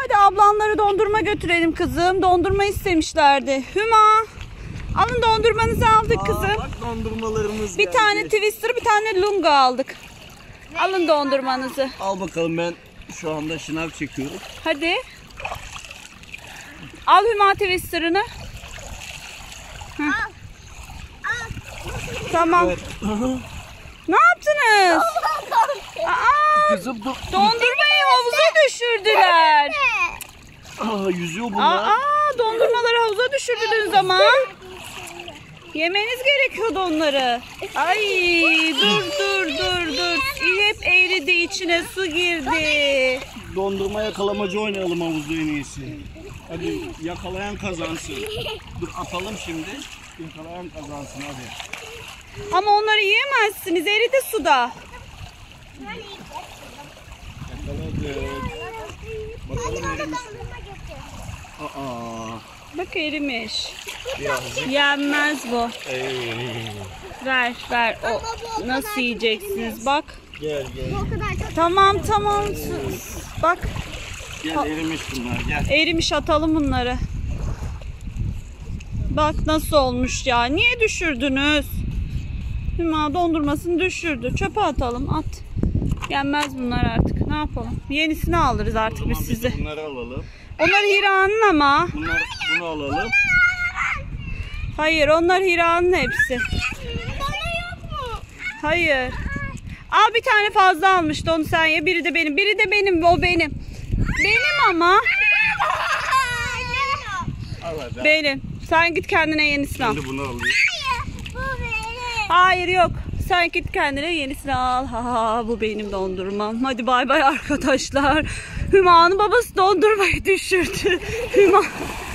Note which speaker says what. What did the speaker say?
Speaker 1: Hadi ablanları dondurma götürelim kızım. Dondurma istemişlerdi. Hüma, alın dondurmanızı aldık kızım.
Speaker 2: Bak dondurmalarımız
Speaker 1: Bir
Speaker 2: geldi.
Speaker 1: tane Twister, bir tane Lunga aldık. Alın dondurmanızı.
Speaker 2: Al bakalım, ben şu anda şınav çekiyorum.
Speaker 1: Hadi. Al Hüma Twister'ını. Tamam.
Speaker 2: Evet.
Speaker 1: Ne yaptınız? Aa,
Speaker 2: Kızım dur.
Speaker 1: dondurmayı havuza düşürdüler.
Speaker 2: Yüzüyor bunlar.
Speaker 1: Dondurmaları havuza düşürdünüz ama. Yemeniz gerekiyordu onları. Ay dur. Hep eğridi, içine su girdi.
Speaker 2: Dondurma yakalamacı oynayalım havuzda en iyisi. Hadi yakalayan kazansın. Dur atalım şimdi. Yakalayan kazansın hadi.
Speaker 1: Ama onları yiyemezsiniz, eridi suda.
Speaker 2: Yakaladık. Bakalım erimiş.
Speaker 1: Bak erimiş.
Speaker 2: Birazcık.
Speaker 1: Yenmez bu. Ver. O nasıl yiyeceksiniz? Bak.
Speaker 2: Gel.
Speaker 1: Tamam. Bak.
Speaker 2: Gel erimiş bunlar gel.
Speaker 1: Erimiş, atalım bunları. Bak nasıl olmuş ya. Niye düşürdünüz? Hüma dondurmasını düşürdü. Çöpe atalım. At. Yenmez bunlar artık. Ne yapalım? Yenisini alırız artık biz size.
Speaker 2: Bunları alalım.
Speaker 1: Onlar Hira'nın ama.
Speaker 2: Bunu alalım.
Speaker 1: Hayır, onlar Hira'nın hepsi. Hayır. Al, bir tane fazla almıştı, onu sen ye. Biri de benim. O benim. Benim ama.
Speaker 2: Al hadi.
Speaker 1: Benim. Sen git kendine yenisini al.
Speaker 2: Ben de bunu alayım.
Speaker 1: Hayır yok. Sen git kendine yenisini al. Bu benim dondurmam. Hadi bay bay arkadaşlar. Hüma'nın babası dondurmayı düşürdü. Hüma